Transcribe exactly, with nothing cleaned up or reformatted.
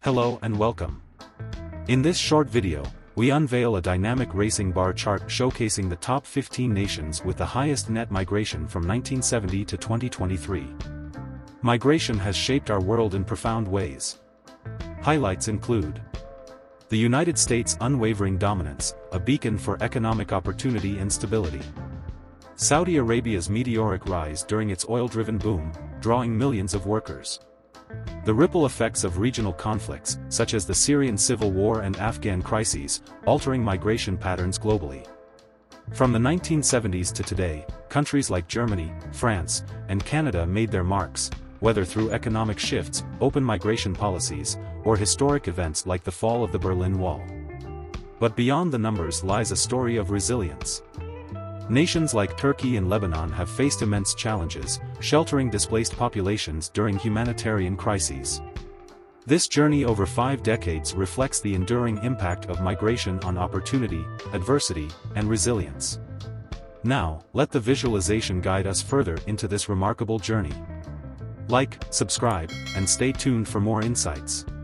Hello and welcome. In this short video, we unveil a dynamic racing bar chart showcasing the top fifteen nations with the highest net migration from nineteen seventy to twenty twenty-three. Migration has shaped our world in profound ways. Highlights include the United States' unwavering dominance, a beacon for economic opportunity and stability. Saudi Arabia's meteoric rise during its oil-driven boom, drawing millions of workers. The ripple effects of regional conflicts, such as the Syrian civil war and Afghan crises, altering migration patterns globally. From the nineteen seventies to today, countries like Germany, France, and Canada made their marks, whether through economic shifts, open migration policies, or historic events like the fall of the Berlin Wall. But beyond the numbers lies a story of resilience. Nations like Turkey and Lebanon have faced immense challenges, sheltering displaced populations during humanitarian crises. This journey over five decades reflects the enduring impact of migration on opportunity, adversity, and resilience. Now, let the visualization guide us further into this remarkable journey. Like, subscribe, and stay tuned for more insights.